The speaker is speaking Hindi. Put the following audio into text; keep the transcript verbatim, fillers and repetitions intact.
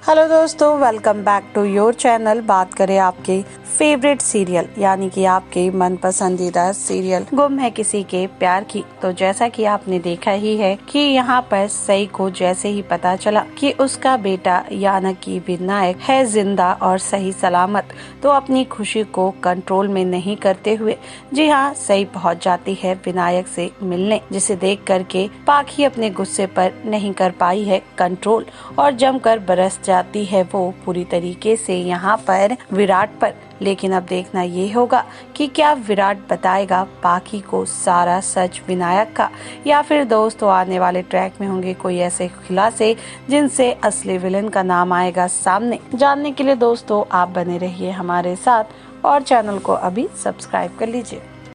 हेलो दोस्तों, welcome back to your channel. बात करें आपके फेवरेट सीरियल यानी कि आपके मन पसंदीदा सीरियल गुम है किसी के प्यार की, तो जैसा कि आपने देखा ही है कि यहाँ पर सई को जैसे ही पता चला कि उसका बेटा यानी कि विनायक है जिंदा और सही सलामत, तो अपनी खुशी को कंट्रोल में नहीं करते हुए जी हाँ सई पहुँच जाती है विनायक से मिलने, जिसे देख करके पाखी अपने गुस्से पर नहीं कर पाई है कंट्रोल और जमकर बरस जाती है वो पूरी तरीके से यहाँ पर विराट पर। लेकिन अब देखना ये होगा कि क्या विराट बताएगा पाखी को सारा सच विनायक का, या फिर दोस्तों आने वाले ट्रैक में होंगे कोई ऐसे खुलासे जिनसे असली विलन का नाम आएगा सामने। जानने के लिए दोस्तों आप बने रहिए हमारे साथ और चैनल को अभी सब्सक्राइब कर लीजिए।